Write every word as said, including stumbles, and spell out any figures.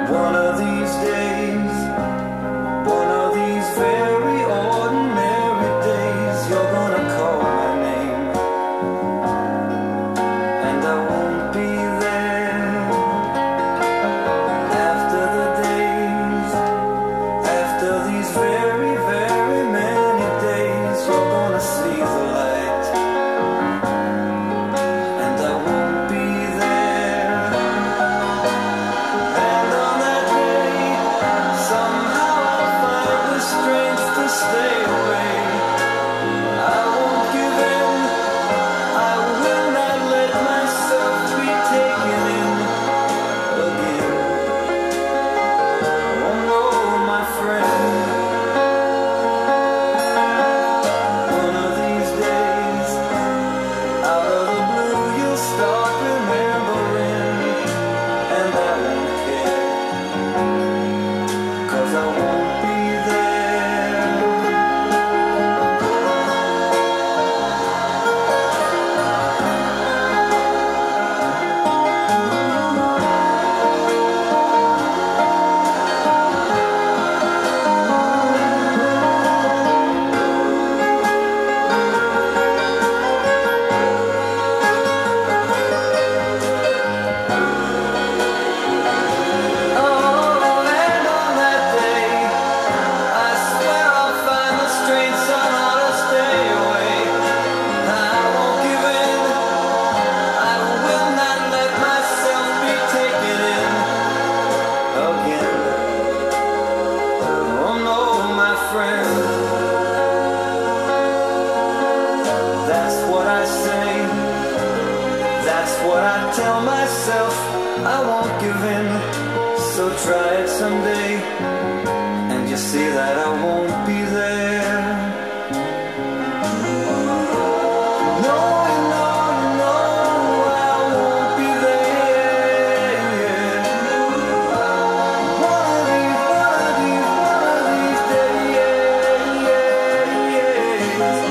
One of these days, one of these very ordinary days, you're gonna call my name, and I won't be there. After the days, after these very, very many days, you're gonna see the light, and I won't be there. And on that day, somehow I'll find the strength to stay away. I won't give in, I will not let myself be taken in again. Oh no, my friend, one of these days, out of the blue you'll start remembering, and I won't care, 'cause I won't be there. Oh, and on that day, I swear I'll find the strength somehow to stay away. I won't give in, I will not let myself be taken in again. Oh no, my friend, that's what I say, that's what I tell myself. I won't give in, so try it someday, and you see that I won't be there. No, you know, you know, I won't be there. One of these, one of these, one of these days.